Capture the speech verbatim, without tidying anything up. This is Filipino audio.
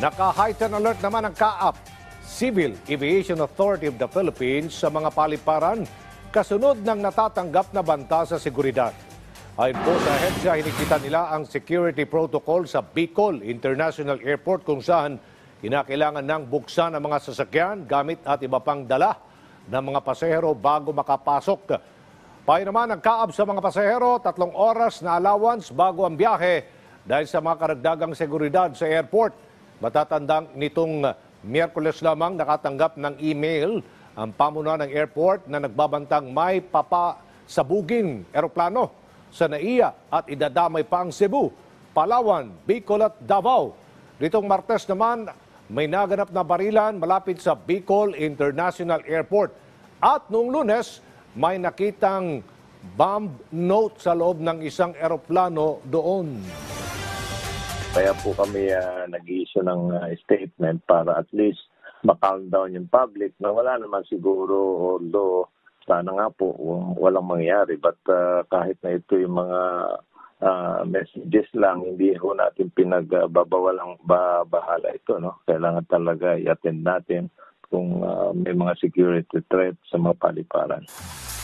Naka-heightened alert naman ang C A A P, Civil Aviation Authority of the Philippines, sa mga paliparan kasunod ng natatanggap na banta sa seguridad. Ayon po sa ahensya, hinigitan nila ang security protocol sa Bicol International Airport kung saan kinakailangan ng buksan ang mga sasakyan, gamit at iba pang dala ng mga pasahero bago makapasok. Payo naman ng C A A P sa mga pasahero, tatlong oras na allowance bago ang biyahe dahil sa mga karagdagang seguridad sa airport. Matatandang nitong Miyerkules lamang nakatanggap ng email ang pamunuan ng airport na nagbabantang may papasabuging eroplano sa N A I A at idadamay pa ang Cebu, Palawan, Bicol at Davao. Nitong Martes naman, may naganap na barilan malapit sa Bicol International Airport. At noong Lunes, may nakitang bomb note sa loob ng isang eroplano doon. Kaya po kami uh, nag-i-issue ng uh, statement para at least ma-calm down yung public na wala naman siguro, although sana nga po um, walang mangyari. But uh, kahit na ito yung mga uh, messages lang, hindi ho natin pinagbabawalang bahala ito. No? Kailangan talaga i-attend natin kung uh, may mga security threat sa mga paliparan.